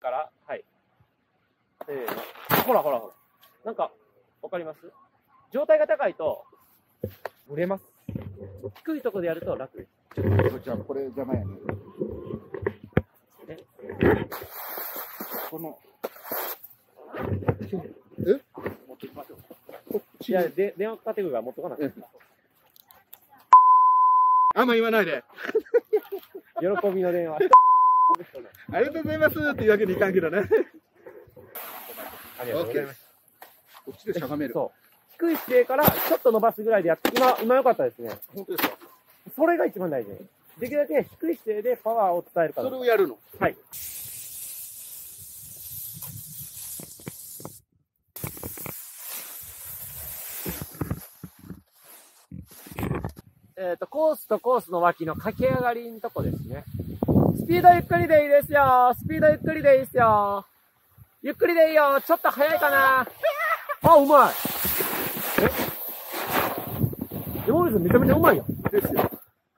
から、はい。せーの。ほらほらほら。なんか、わかります？状態が高いと、ぶれます。低いところでやると楽です。 じゃあ、これ邪魔やね。この。持ってきましょう。 いや、電話かかってくるから持っとかなきゃ。 あんま言わないで。 喜びの電話。 ありがとうございますっていうわけにいかんけどね。 ありがとうございます。 こっちでしゃがめる。 そう。低い姿勢からちょっと伸ばすぐらいでやって、今良かったですね。 本当ですか？ それが一番大事。できるだけ低い姿勢でパワーを伝えるから。 それをやるの？ はい。コースとコースの脇の駆け上がりのとこですね。スピードゆっくりでいいですよ。スピードゆっくりでいいですよ。ゆっくりでいいよ。ちょっと早いかな。あ、うまい。山口さんめちゃめちゃうまいよ。ですよ。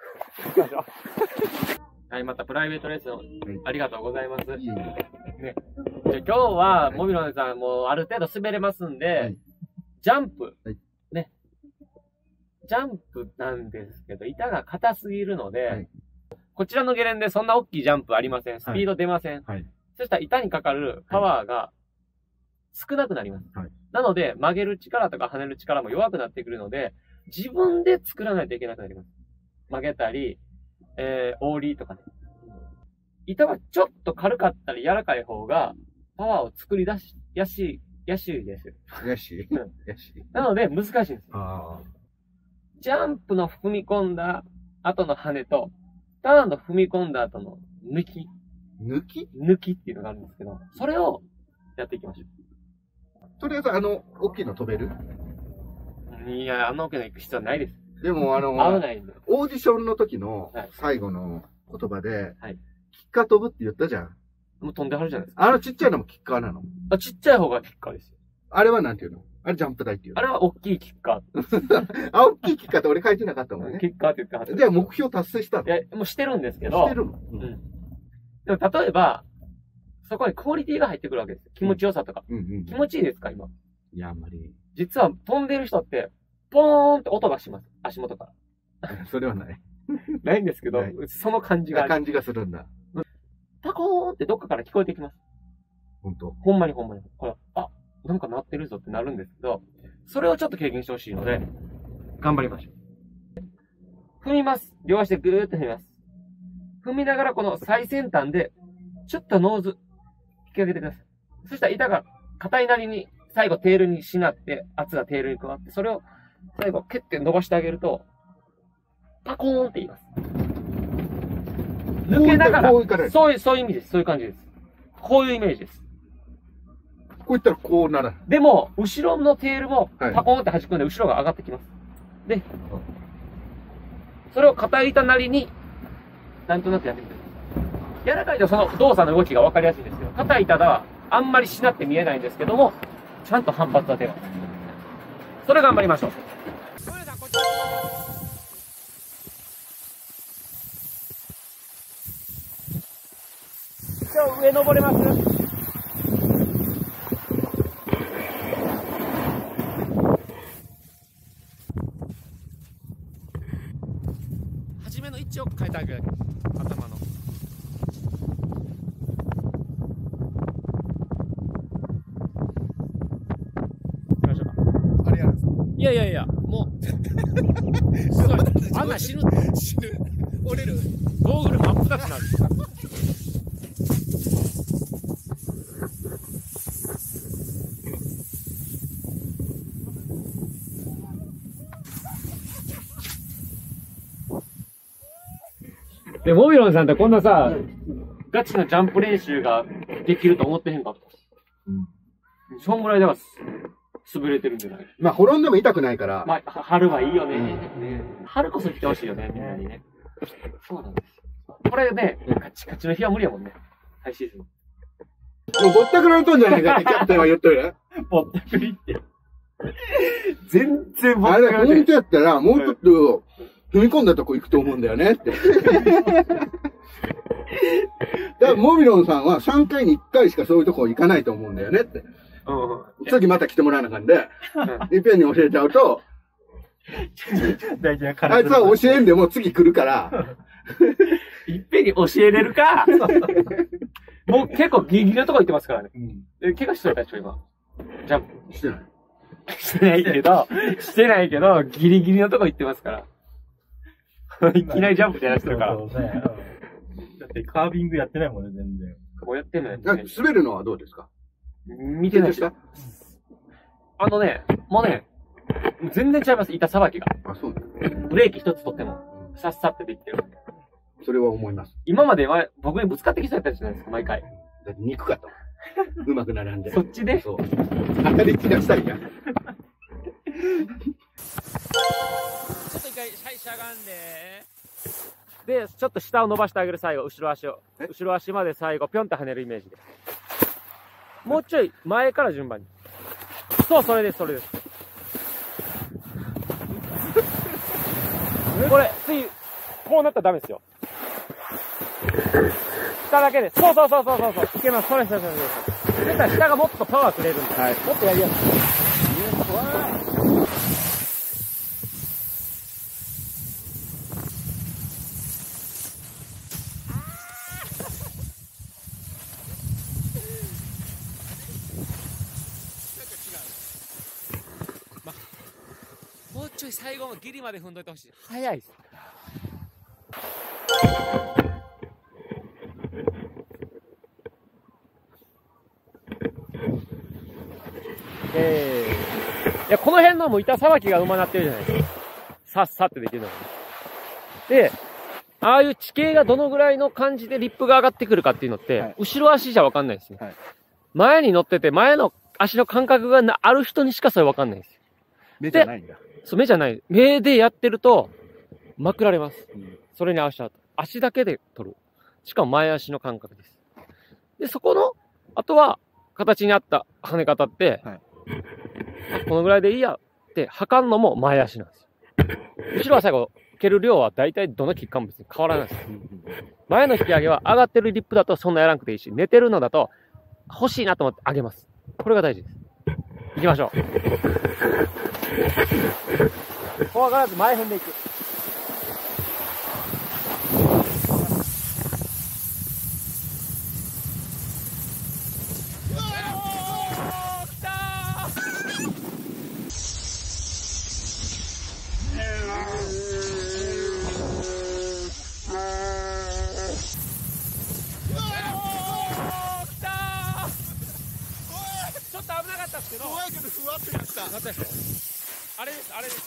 はい、またプライベートレッスンありがとうございます。ね、じゃ今日は、もみろんさんもある程度滑れますんで、はい、ジャンプ、はい、ね。ジャンプなんですけど、板が硬すぎるので、はい、こちらのゲレンデそんな大きいジャンプありません。スピード出ません。はい、そしたら板にかかるパワーが少なくなります。はい、なので、曲げる力とか跳ねる力も弱くなってくるので、自分で作らないといけなくなります。曲げたり、オーリーとかね。板はちょっと軽かったり柔らかい方が、パワーを作り出しやすいですよ。 やしなので、難しいんですよ。ジャンプの踏み込んだ後の跳ねと、ターンの踏み込んだ後の抜きっていうのがあるんですけど、それをやっていきましょう。 とりあえず、大きいの飛べる？ いや、大きいの行く必要はないです。 でも、 合わないんで。 オーディションの時の最後の言葉で、 はい、 キッカー飛ぶって言ったじゃん。もう飛んではるじゃないですか。 ちっちゃいのもキッカーなの？ ちっちゃい方がキッカーですよ。 あれはなんていうの？あれジャンプ台っていうの？ あれは大きいキッカー。大きいキッカーって俺書いてなかったもんね。 キッカーって言ってはった。 じゃあ目標達成したの？ いや、もうしてるんですけど。 してるの？うん。 でも例えば、そこにクオリティが入ってくるわけですよ。気持ちよさとか。気持ちいいですか、今？ いや、あんまり。 実は飛んでる人って、ポーンって音がします。足元から。 それはない。 ないんですけど、その感じがある。 感じがするんだ。 パコーンってどっかから聞こえてきます。 ほんと？ ほんまに。ほら、なんか鳴ってるぞってなるんですけど、それをちょっと経験してほしいので、頑張りましょう。踏みます。両足でぐーっと踏みます。踏みながらこの最先端で、ちょっとノーズ、引き上げてください。そしたら板が硬いなりに、最後テールにしなって、圧がテールに加わって、それを最後蹴って伸ばしてあげると、パコーンって言います。抜けながら、そういう意味です。そういう感じです。こういうイメージです。 こういったらこうなら。 でも、後ろのテールもパコーンって弾くんで、後ろが上がってきます。で、それを硬い板なりに、なんとなくやってみてください。柔らかいとその動作の動きが分かりやすいんですけど、硬い板はあんまりしなって見えないんですけども、ちゃんと反発は出ます。それ頑張りましょう。今日上登れます？初めの位置を変えてあげる。頭の。いや、もう。すごい。あんな死ぬ。折れる。ゴーグル真っ二つになる。で、モビロンさんってこんなさ、ガチのジャンプ練習ができると思ってへんかった。そんぐらいだから、滑れてるんじゃない？ まあ、転んでも痛くないから。 まあ、春はいいよね。春こそ来てほしいよね、みんなにね。そうなんですよ。これね、カチカチの日は無理やもんね。ハイシーズン。 もうぼったくられとんじゃないかってキャプテンは言っとる。 ぼったくりって。全然ぼったくられてる。 あれ、本当やったら、もうちょっと踏み込んだとこ行くと思うんだよねって。 だから、モビロンさんは3回に1回しかそういうとこ行かないと思うんだよねって。次また来てもらわなあかんで、いっぺんに教えちゃうと、あいつは教えんでも次来るから。 いっぺんに教えれるか。もう結構ギリギリのとこ行ってますからね。怪我しといたでしょ、今。ジャンプ。 してない。 してないけど、ギリギリのとこ行ってますから。いきなりジャンプじゃなくてるから。だってカービングやってないもんね、全然。 こうやってんのよ。 滑るのはどうですか？ 見てないですか？もうね、全然違います、板さばきが。 あ、そうだ。 ブレーキ一つ取っても、さっさってできてる。 それは思います。 今まで僕にぶつかってきそうやったじゃないですか、毎回。 だって憎かったもん。うまく並んで。 そっちでそう。当たり散らしたりや。ちょっと一回、しゃがんで。で、ちょっと下を伸ばしてあげる、最後、後ろ足を。後ろ足まで最後、ぴょんって跳ねるイメージで。もうちょい、前から順番に。そう、それです、それです。これ、次、こうなったらダメですよ。下だけで。そう。いけます。それ。そしたら下がもっとパワーくれるんで。はい。もっとやりやすい。もうちょい最後のギリまで踏んどいてほしい。早いっす。いや、この辺のもう板さばきがうまなってるじゃないですか。さっさってできるのが。で、ああいう地形がどのぐらいの感じでリップが上がってくるかっていうのって、はい、後ろ足じゃわかんないですね。はい、前に乗ってて、前の足の感覚がある人にしかそれわかんないです。 目じゃないんだ。 そう、目じゃない。目でやってると、まくられます。それに合わせちゃうと。足だけで取る。しかも前足の感覚です。で、そこの、あとは、形に合った跳ね方って、はい、このぐらいでいいやって測るのも前足なんですよ。後ろは最後、蹴る量は大体どのキッカーも別に変わらないです。前の引き上げは上がってるリップだとそんなやらなくていいし、寝てるのだと欲しいなと思って上げます。これが大事です。行きましょう。怖がらず前踏んでいく。怖いけどふわってなった。なったでしょ。あれです、あれです。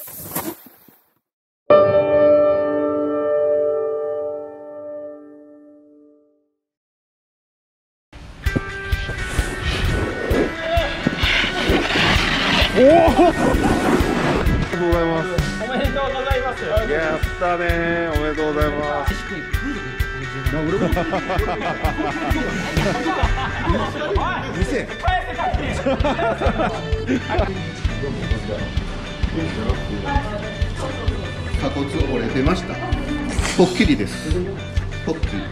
おお。ありがとうございます。 おめでとうございます。 やったねー。おめでとうございます。店鎖骨折れてました。ぽっきりです。ぽっきり。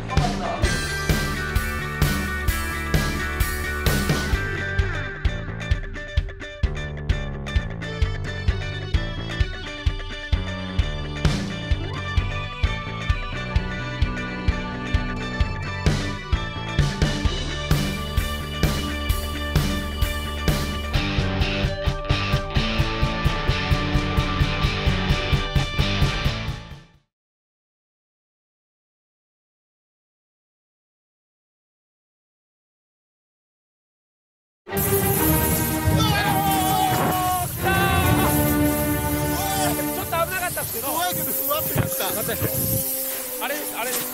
怖いけどふわってなった。 なったでしょ。あれです、あれです。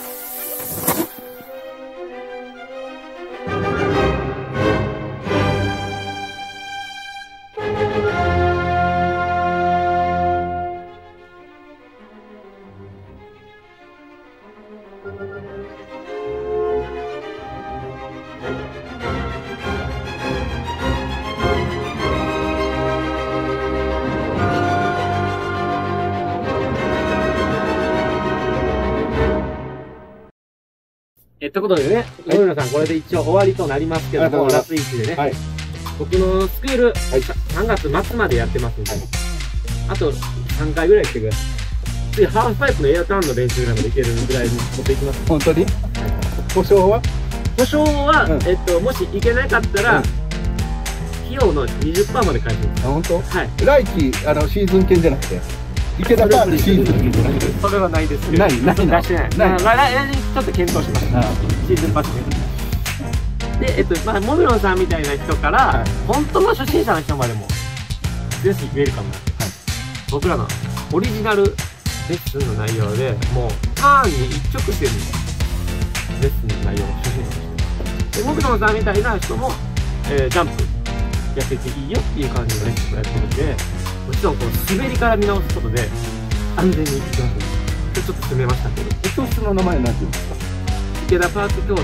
ことでね、森野さん、これで一応終わりとなりますけども、ラス1でね、はい、僕のスクール、3月末までやってますんで、あと3回ぐらい来てください。次、ハーフパイプのエアターンの練習ぐらいまでいけるぐらいに持っていきます。 本当に？保証は？ 保証は、もしいけなかったら、費用の 20% まで返します。 あ、本当？ はい。 来季、シーズン券じゃなくて、池田パークシーズン券じゃなくて。 それはないですけど。ない、出してない。来年ちょっと検討します。シーズンパスで。で、まあ、モミロンさんみたいな人から、本当の初心者の人までも、ぜひウェルカムな。僕らのオリジナルレッスンの内容で、もう、ターンに一直線のレッスンの内容を初心者として。で、モミロンさんみたいな人も、ジャンプやっていていいよっていう感じのレッスンをやってるんで、もちろんこう滑りから見直すことで安全にいきますので、ちょっと詰めましたけど。 教室の名前何て言うんですか？ 池田パーク教室。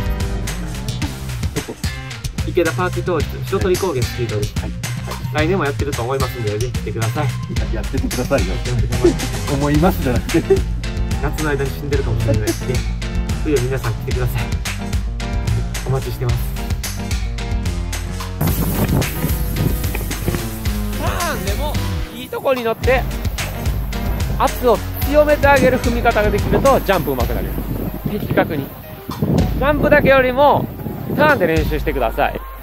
池田パーク教室、白鳥高原スピードです。はい。来年もやってると思いますんで、ぜひ来てください。 やっててくださいよ。思いますじゃなくて。 夏の間に死んでるかもしれないので、冬は皆さん来てください。お待ちしてます。でもいいとこに乗って圧を強めてあげる踏み方ができるとジャンプ上手くなります。的確にジャンプだけよりもターンで練習してください。